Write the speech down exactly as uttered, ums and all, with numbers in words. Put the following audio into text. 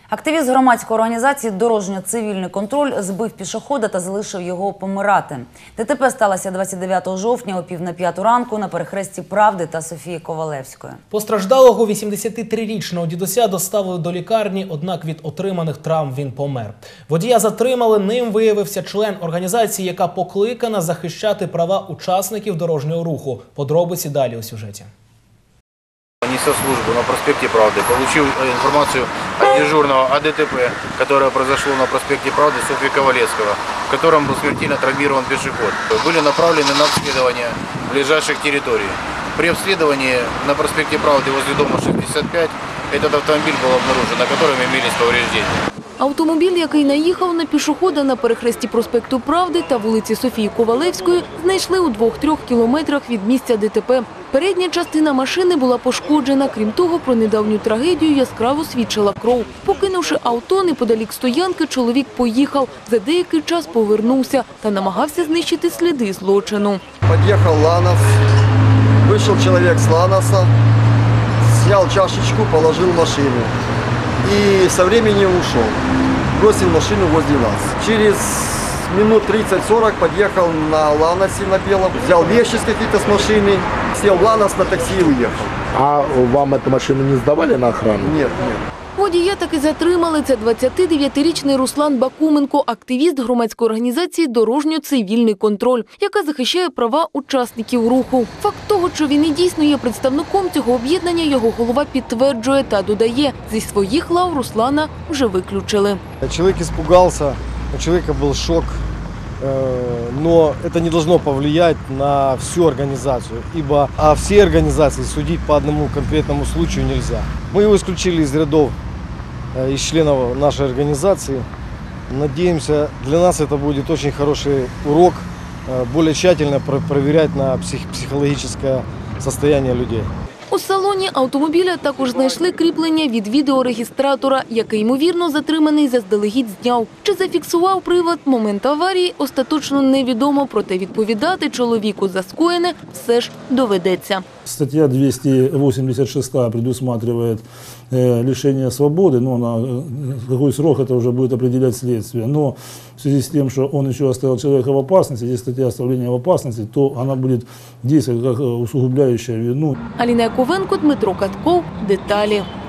Активіст громадської організації «Дорожньо-цивільний контроль» збив пішохода та залишив його помирати. ДТП сталося двадцять дев'ятого жовтня о пів на п'яту ранку на перехресті Правди та Софії Ковалевської. Постраждалого вісімдесятитрирічного дідуся доставили до лікарні, однак від отриманих травм він помер. Водія затримали, ним виявився член організації, яка покликана захищати права учасників дорожнього руху. Подробиці далі у сюжеті. Неся службу на проспекте Правды, получил информацию от дежурного о ДТП, которое произошло на проспекте Правды Софьи Ковалевского, в котором был смертельно травмирован пешеход. Были направлены на обследование ближайших территорий. При обследовании на проспекте Правды возле дома шестьдесят пять этот автомобиль был обнаружен, на котором имелись повреждения. Автомобіль, який наїхав на пішохода на перехресті проспекту Правди та вулиці Софії Ковалевської, знайшли у двох-трьох кілометрах від місця ДТП. Передня частина машини була пошкоджена. Крім того, про недавню трагедію яскраво свідчила кров. Покинувши авто неподалік стоянки, чоловік поїхав. За деякий час повернувся та намагався знищити сліди злочину. Під'їхав Ланос, вийшов чоловік з Ланоса, зняв чашечку, положив в машину. И со временем ушел, бросил машину возле нас. Через минут тридцать-сорок подъехал на Ланосе на белом, взял вещи какие-то с машины, сел в Ланос на такси и уехал. А вам эту машину не сдавали на охрану? Нет, нет. Водія таки затримали. Це двадцятидев'ятирічний Руслан Бакуменко, активіст громадської організації «Дорожньо-цивільний контроль», яка захищає права учасників руху. Факт того, що він і дійсно є представником цього об'єднання, його голова підтверджує та додає, зі своїх лав Руслана вже виключили. Человек испугался, у человека был шок, но это не должно повлиять на всю организацию, ибо о всей организации судить по одному конкретному случаю нельзя. Мы его исключили из рядов, из членов нашей организации. Надеемся, для нас это будет очень хороший урок, более тщательно проверять на псих, психологическое состояние людей. У салоні автомобіля також знайшли кріплення від відеорегістратора, який, ймовірно, затриманий заздалегідь зняв. Чи зафіксував привод момент аварії, остаточно невідомо, проте відповідати чоловіку за скоєне все ж доведеться. Статья двести восемьдесят шесть предусматривает э, лишение свободы, но на э, какой срок это уже будет определять следствие. Но в связи с тем, что он еще оставил человека в опасности, здесь статья оставления в опасности, то она будет действовать как усугубляющая вину. Аліна Яковенко, Дмитро Катков. Деталі.